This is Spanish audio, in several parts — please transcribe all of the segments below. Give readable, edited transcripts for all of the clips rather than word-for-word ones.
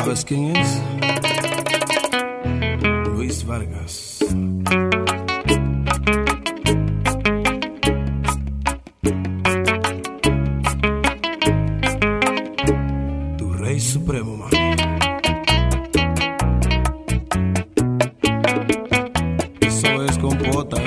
¿Sabes quién es? Luis Vargas. Tu rey supremo, mami. Eso es compota,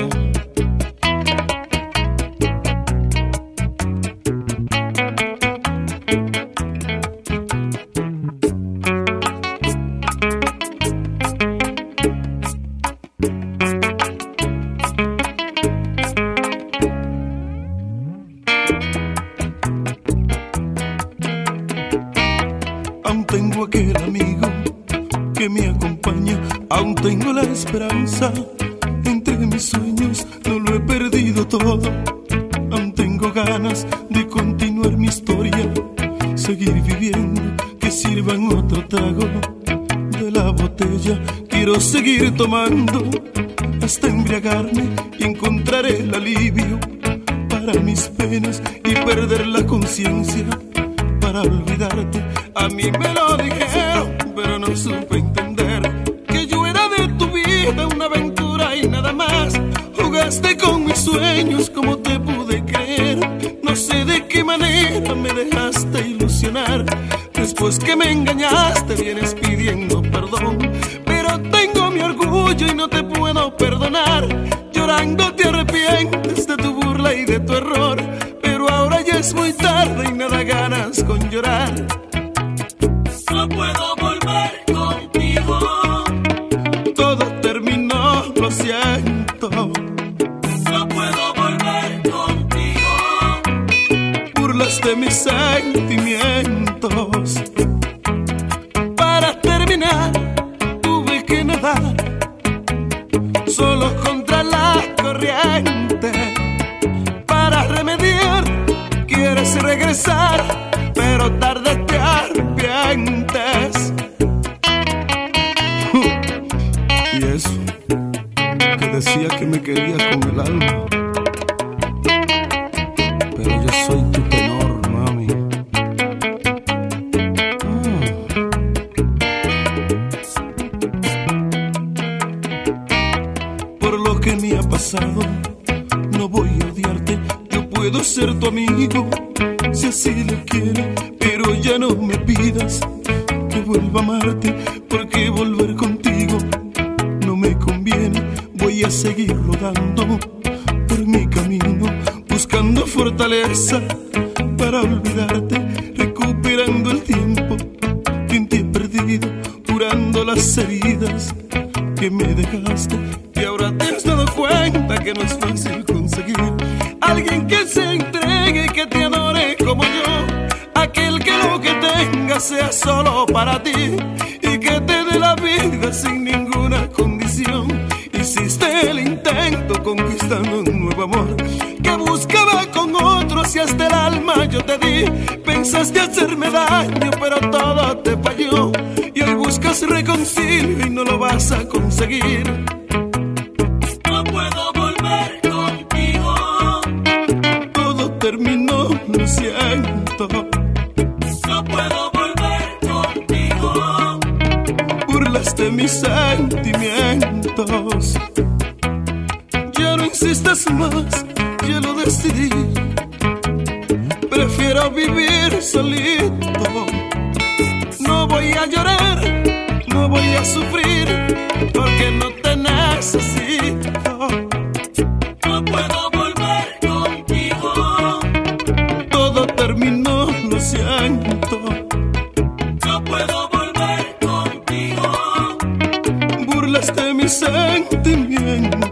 Aún tengo aquel amigo que me acompaña, aún tengo la esperanza entre mis sueños, no lo he perdido todo. Aún tengo ganas de continuar mi historia, seguir viviendo, que sirvan otro trago de la botella. Quiero seguir tomando hasta embriagarme y encontrar el alivio para mis penas y perder la conciencia para olvidarte. A mí me lo dijeron, pero no supe entender que yo era de tu vida una aventura y nada más. Jugaste con mis sueños, ¿cómo te pude creer? No sé de qué manera me dejaste ilusionar. Después que me engañaste vienes pidiendo perdón, pero tengo mi orgullo y no te puedo perdonar. Llorando te arrepientes de tu burla y de tu error, pero ahora ya es muy tarde y nada ganas con llorar. No puedo volver contigo. Todo terminó, lo siento. No puedo volver contigo. Burlaste mis sentimientos. Para terminar tuve que nadar solo contra la corriente. Para remediar quieres regresar, pero tarde te arrepientes. Y eso, que decía que me quería con el alma, pero yo soy tu tenor, mami. Por lo que me ha pasado, no voy a odiarte. Yo puedo ser tu amigo si así lo quieres, pero ya no me pidas que vuelva a amarte, porque volver contigo no me conviene. Voy a seguir rodando por mi camino, buscando fortaleza para olvidarte, recuperando el tiempo que en ti he perdido, curando las heridas que me dejaste. Y ahora te has dado cuenta que no es fácil conseguir alguien que se entregue y que te adore como yo, aquel que lo que tenga sea solo para ti y que te dé la vida sin ninguna condición. Hiciste el intento conquistando un nuevo amor que buscaba con otros y hasta el alma yo te di. Pensaste hacerme daño, pero todo te falló, y hoy buscas reconcilio y no lo vas a conseguir. No puedo volver contigo. Todo terminó, lo siento. No puedo volver contigo. Burlaste mis sentimientos. Ya no insistas más, ya lo decidí. Prefiero vivir solito. No voy a llorar, no voy a sufrir, porque no te necesito. No puedo volver contigo. Todo terminó, lo siento. No puedo volver contigo. Burlaste mis sentimientos.